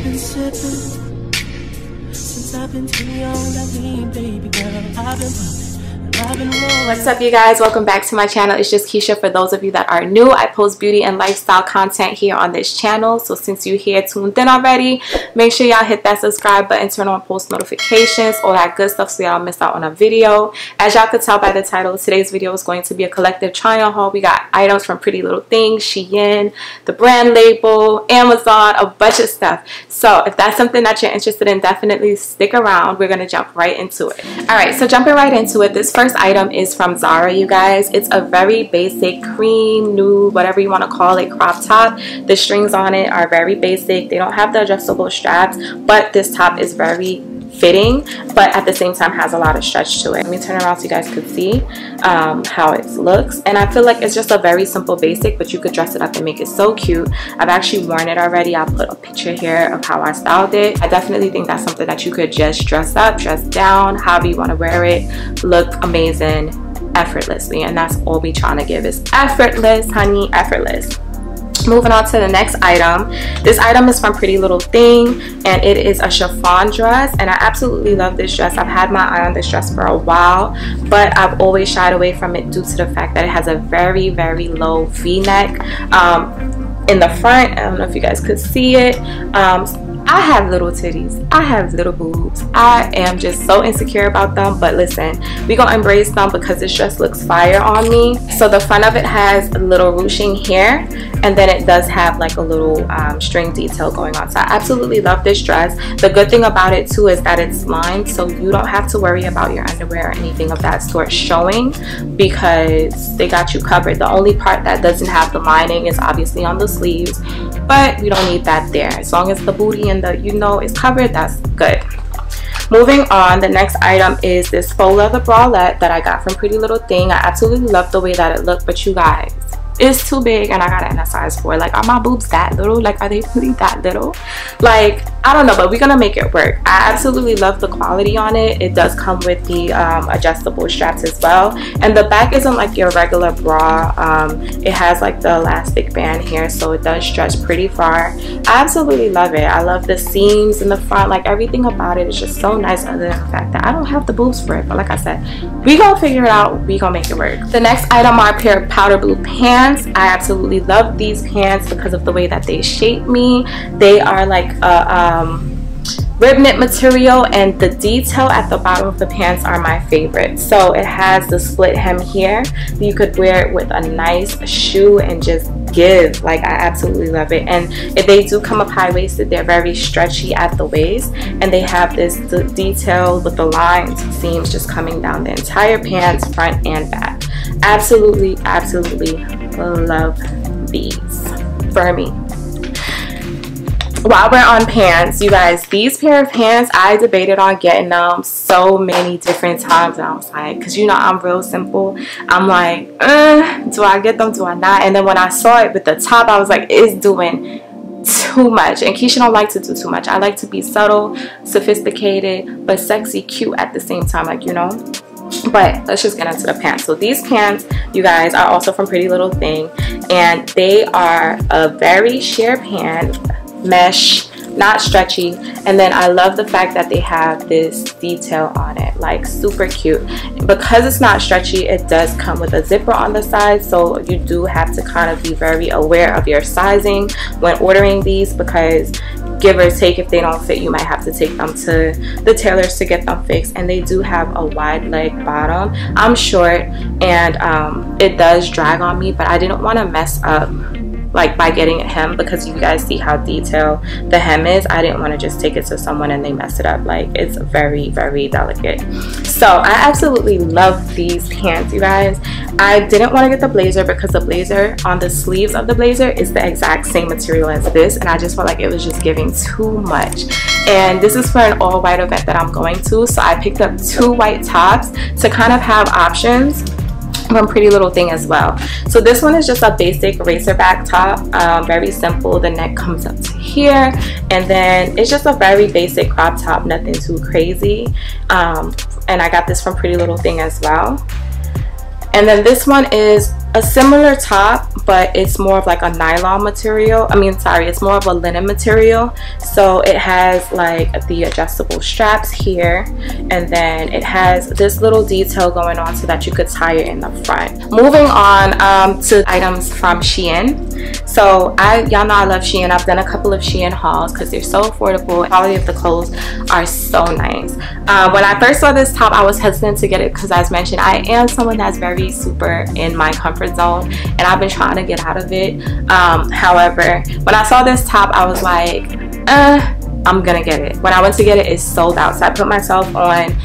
been sipping since I've been too young. That lean, baby girl, I've been pumping. What's up, you guys? Welcome back to my channel. It's just Keisha. For those of you that are new, I post beauty and lifestyle content here on this channel. So since you're here tuned in already, make sure y'all hit that subscribe button, turn on post notifications, all that good stuff, so y'all don't miss out on a video. As y'all could tell by the title, today's video is going to be a collective try-on haul. We got items from Pretty Little Things, Shein, the brand label, Amazon, a bunch of stuff. So if that's something that you're interested in, definitely stick around. We're gonna jump right into it. All right, so jumping right into it, this first item is from Zara, you guys. It's a very basic cream, nude, whatever you want to call it, crop top. The strings on it are very basic. They don't have the adjustable straps, but this top is very fitting, but at the same time has a lot of stretch to it. Let me turn around so you guys could see how it looks. And I feel like it's just a very simple basic, but you could dress it up and make it so cute. I've actually worn it already. I'll put a picture here of how I styled it. I definitely think that's something that you could just dress up, dress down, however you want to wear it, look amazing effortlessly. And that's all we trying to give, is effortless, honey, effortless. Moving on to the next item. This item is from Pretty Little Thing, and it is a chiffon dress, and I absolutely love this dress. I've had my eye on this dress for a while, but I've always shied away from it due to the fact that it has a very, very low V-neck in the front. I don't know if you guys could see it. I have little titties, I have little boobs. I am just so insecure about them, but listen, we gonna embrace them because this dress looks fire on me. So the front of it has a little ruching here, and then it does have like a little string detail going on. So I absolutely love this dress. The good thing about it too is that it's lined, so you don't have to worry about your underwear or anything of that sort showing, because they got you covered. The only part that doesn't have the lining is obviously on the sleeves, but we don't need that there. As long as the booty and the, you know, is covered, that's good. Moving on, the next item is this faux leather bralette that I got from Pretty Little Thing. I absolutely love the way that it looked, but you guys, it's too big and I got it in a size 4. Like, are my boobs that little? Like, are they really that little? Like, I don't know, but we're gonna make it work. I absolutely love the quality on it. It does come with the adjustable straps as well, and the back isn't like your regular bra. It has like the elastic band here, so it does stretch pretty far. I absolutely love it. I love the seams in the front. Like, everything about it is just so nice, other than the fact that I don't have the boobs for it. But like I said, we gonna figure it out. We gonna make it work. The next item are a pair of powder blue pants. I absolutely love these pants because of the way that they shape me. They are like a rib knit material, and the detail at the bottom of the pants are my favorite. So it has the split hem here. You could wear it with a nice shoe and just give. Like, I absolutely love it. And if they do come up high-waisted, they're very stretchy at the waist, and they have this detail with the lines, seams just coming down the entire pants, front and back. Absolutely, absolutely love these for me. While we're on pants, you guys, these pair of pants, I debated on getting them so many different times, and I was like, because you know I'm real simple, I'm like, do I get them, do I not? And then when I saw it with the top, I was like, it's doing too much. And Keisha don't like to do too much. I like to be subtle, sophisticated, but sexy, cute at the same time, like, you know. But let's just get into the pants. So these pants, you guys, are also from Pretty Little Thing, and they are a very sheer pant, mesh, not stretchy, and then I love the fact that they have this detail on it, like super cute. Because it's not stretchy, it does come with a zipper on the side, so you do have to kind of be very aware of your sizing when ordering these, because give or take, if they don't fit, you might have to take them to the tailors to get them fixed. And they do have a wide leg bottom. I'm short, and it does drag on me, but I didn't want to mess up like by getting a hem, because you guys see how detailed the hem is. I didn't want to just take it to someone and they mess it up. Like, it's very, very delicate. So I absolutely love these pants, you guys. I didn't want to get the blazer because the blazer on the sleeves of the blazer is the exact same material as this, and I just felt like it was just giving too much. And this is for an all white event that I'm going to, so I picked up 2 white tops to kind of have options from Pretty Little Thing as well. So this one is just a basic racerback top, very simple. The neck comes up to here, and then it's just a very basic crop top, nothing too crazy. And I got this from Pretty Little Thing as well. And then this one is a similar top, but it's more of like a nylon material. I mean, sorry, it's more of a linen material. So it has like the adjustable straps here, and then it has this little detail going on so that you could tie it in the front. Moving on to items from Shein. So y'all know I love Shein. I've done a couple of Shein hauls because they're so affordable. The quality of the clothes are so nice. When I first saw this top, I was hesitant to get it because, as mentioned, I am someone that's very super in my comfort zone, and I've been trying to get out of it. However, when I saw this top, I was like, I'm gonna get it. When I went to get it, it's sold out. So I put myself on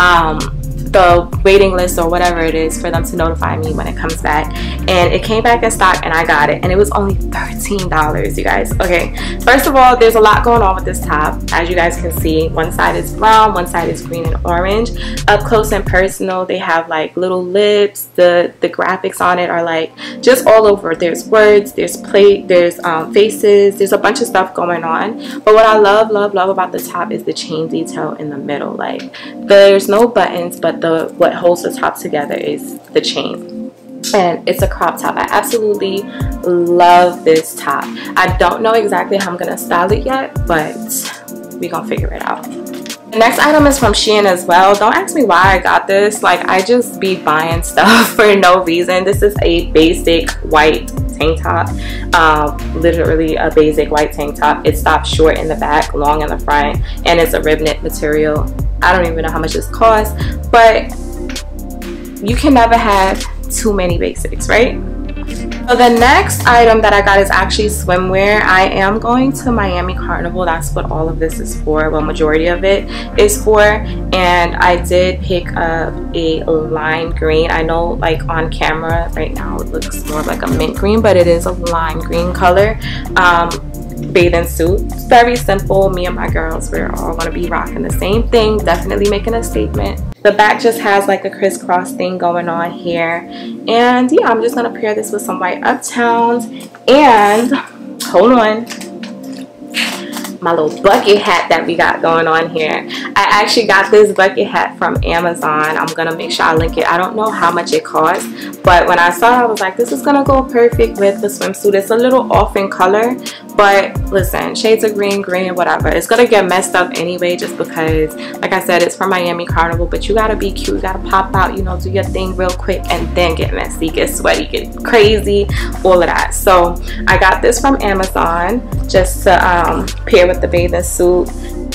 the waiting list or whatever it is for them to notify me when it comes back, and it came back in stock and I got it, and it was only $13, you guys. Okay, first of all, there's a lot going on with this top. As you guys can see, one side is brown, one side is green and orange. Up close and personal, they have like little lips. The graphics on it are like just all over. There's words, there's plate, there's faces, there's a bunch of stuff going on. But what I love about the top is the chain detail in the middle. Like, there's no buttons, but what holds the top together is the chain, and it's a crop top. I absolutely love this top. I don't know exactly how I'm gonna style it yet, but we're gonna figure it out. The next item is from Shein as well. Don't ask me why I got this. Like, I just be buying stuff for no reason. This is a basic white tank top, literally a basic white tank top. It stops short in the back, long in the front, and it's a rib knit material. I don't even know how much this costs, but you can never have too many basics, right? So the next item that I got is actually swimwear. I am going to Miami Carnival. That's what all of this is for. Well, majority of it is for. And I did pick up a lime green. I know, like, on camera right now it looks more like a mint green, but it is a lime green color bathing suit. It's very simple. Me and my girls, we're all gonna be rocking the same thing, definitely making a statement. The back just has like a crisscross thing going on here, and yeah, I'm just gonna pair this with some white Uptowns, and hold on, my little bucket hat that we got going on here. I actually got this bucket hat from Amazon. I'm gonna make sure I link it. I don't know how much it costs, but when I saw it, I was like, this is gonna go perfect with the swimsuit. It's a little off in color, but listen, shades of green, whatever. It's gonna get messed up anyway, just because, like I said, it's for Miami Carnival, but you gotta be cute, you gotta pop out, you know, do your thing real quick, and then get messy, get sweaty, get crazy, all of that. So I got this from Amazon just to pair with the bathing suit.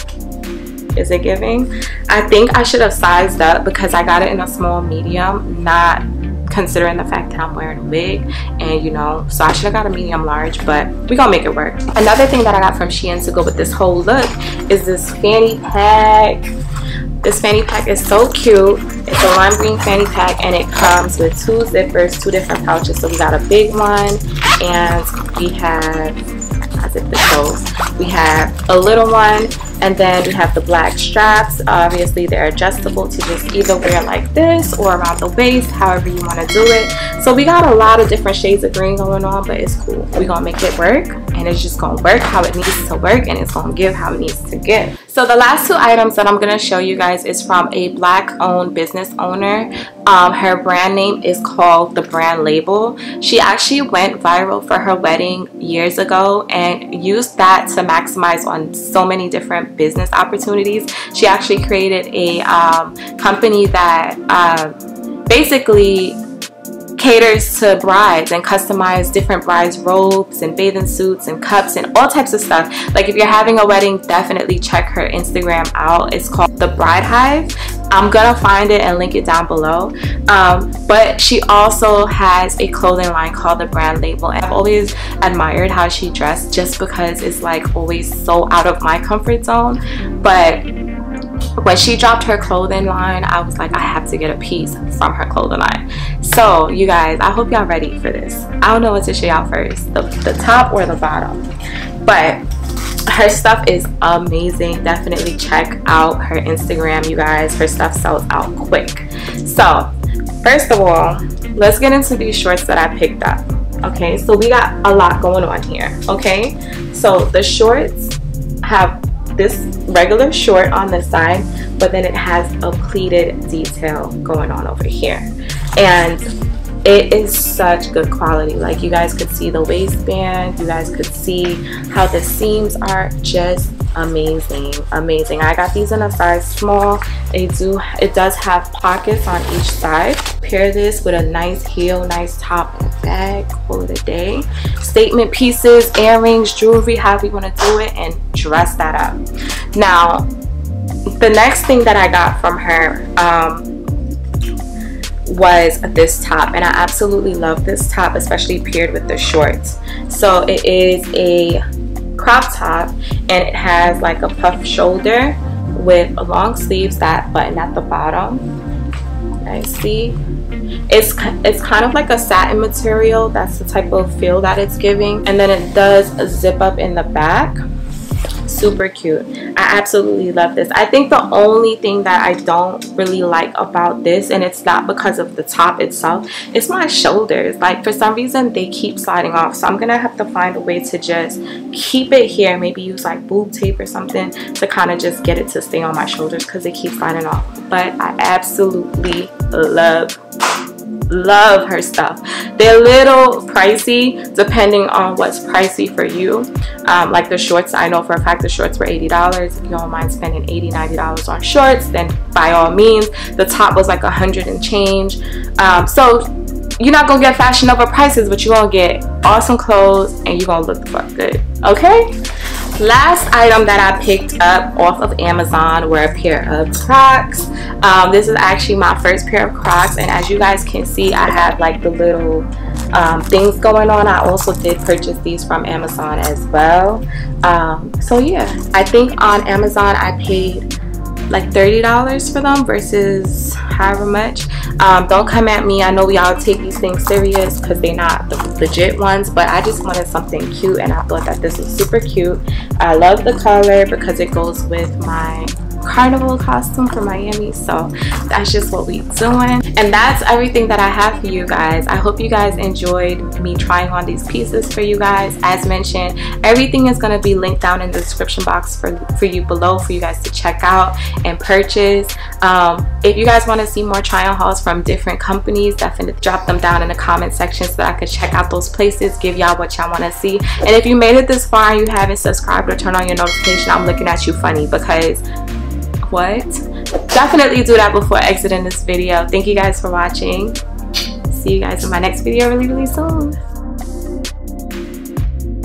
Is it giving? I think I should have sized up because I got it in a small medium, not considering the fact that I'm wearing a wig, and you know, so I should have got a medium large, but we gonna make it work. Another thing that I got from Shein to go with this whole look is this fanny pack. This fanny pack is so cute. It's a lime green fanny pack, and it comes with 2 zippers, 2 different pouches. So we got a big one, and we have, I zip the toes, we have a little one, and then we have the black straps. Obviously they're adjustable to just either wear like this or around the waist, however you want to do it. So we got a lot of different shades of green going on, but it's cool. We're gonna make it work, and it's just gonna work how it needs to work, and it's gonna give how it needs to give. So the last 2 items that I'm gonna show you guys is from a black owned business owner. Her brand name is called The Brand Label. She actually went viral for her wedding years ago and used that to maximize on so many different business opportunities. She actually created a company that basically caters to brides and customize different brides robes and bathing suits and cups and all types of stuff. Like, if you're having a wedding, definitely check her Instagram out. It's called The Bride Hive. I'm gonna find it and link it down below. But she also has a clothing line called The Brand Label, and I've always admired how she dressed, just because it's like always so out of my comfort zone. But when she dropped her clothing line, I was like, I have to get a piece from her clothing line. So you guys, I hope y'all ready for this. I don't know what to show y'all first, the top or the bottom, but her stuff is amazing. Definitely check out her Instagram, you guys. Her stuff sells out quick. So first of all, let's get into these shorts that I picked up. Okay, so we got a lot going on here. Okay, so the shorts have this regular short on this side, but then it has a pleated detail going on over here. And it is such good quality. Like, you guys could see the waistband, you guys could see how the seams are just amazing. I got these in a size small. It does have pockets on each side. Pair this with a nice heel, nice top and bag, call it a day. Statement pieces, earrings, jewelry, however you want to do it, and dress that up. Now, the next thing that I got from her was this top, and I absolutely love this top, especially paired with the shorts. So it is a crop top, and it has like a puff shoulder with long sleeves that button at the bottom. I see it's kind of like a satin material. That's the type of feel that it's giving, and then it does zip up in the back. Super cute. I absolutely love this. I think the only thing that I don't really like about this, and it's not because of the top itself, it's my shoulders. Like, for some reason they keep sliding off, so I'm gonna have to find a way to just keep it here, maybe use like boob tape or something to kind of just get it to stay on my shoulders, because it keeps sliding off. But I absolutely love her stuff. They're a little pricey depending on what's pricey for you. Like the shorts, I know for a fact the shorts were $80. If you don't mind spending $80, $90 on shorts, then by all means. The top was like $100 and change. So you're not gonna get Fashion Nova prices, but you're gonna get awesome clothes and you're gonna look the fuck good. Okay? Last item that I picked up off of Amazon were a pair of Crocs. This is actually my first pair of Crocs, and as you guys can see, I have like the little things going on. I also did purchase these from Amazon as well. So yeah, I think on Amazon I paid like $30 for them versus however much. Don't come at me, I know we all take these things serious because they're not the legit ones, but I just wanted something cute and I thought that this was super cute. I love the color because it goes with my carnival costume for Miami, so that's just what we doing. And that's everything that I have for you guys. I hope you guys enjoyed me trying on these pieces for you guys. As mentioned, everything is going to be linked down in the description box for you below for you guys to check out and purchase. If you guys want to see more try on hauls from different companies, definitely drop them down in the comment section so that I could check out those places, give y'all what y'all want to see. And if you made it this far and you haven't subscribed or turned on your notification, I'm looking at you funny, because what? Definitely do that before exiting this video. Thank you guys for watching. See you guys in my next video really soon.